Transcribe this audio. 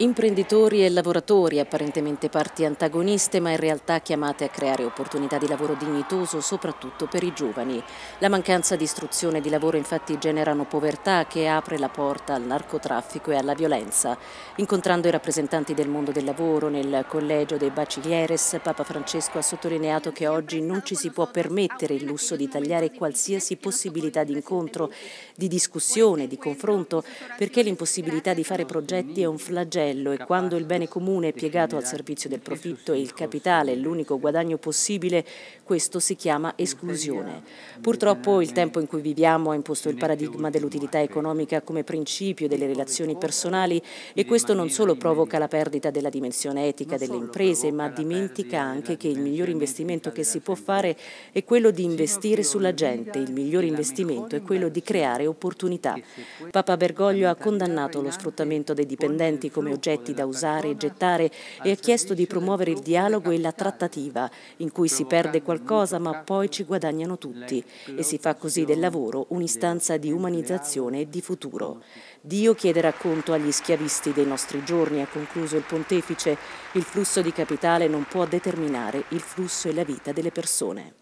Imprenditori e lavoratori, apparentemente parti antagoniste, ma in realtà chiamate a creare opportunità di lavoro dignitoso, soprattutto per i giovani. La mancanza di istruzione e di lavoro infatti generano povertà che apre la porta al narcotraffico e alla violenza. Incontrando i rappresentanti del mondo del lavoro nel Collegio dei Bachilleres, Papa Francesco ha sottolineato che oggi non ci si può permettere il lusso di tagliare qualsiasi possibilità di incontro, di discussione, di confronto, perché l'impossibilità di fare progetti è un flagello e quando il bene comune è piegato al servizio del profitto e il capitale è l'unico guadagno possibile, questo si chiama esclusione. Purtroppo il tempo in cui viviamo ha imposto il paradigma dell'utilità economica come principio delle relazioni personali e questo non solo provoca la perdita della dimensione etica delle imprese, ma dimentica anche che il miglior investimento che si può fare è quello di investire sulla gente, il miglior investimento è quello di creare opportunità. Papa Bergoglio ha condannato lo sfruttamento dei dipendenti come oggetti da usare e gettare e ha chiesto di promuovere il dialogo e la trattativa, in cui si perde qualcosa ma poi ci guadagnano tutti e si fa così del lavoro un'istanza di umanizzazione e di futuro. Dio chiederà conto agli schiavisti dei nostri giorni, ha concluso il pontefice, il flusso di capitale non può determinare il flusso e la vita delle persone.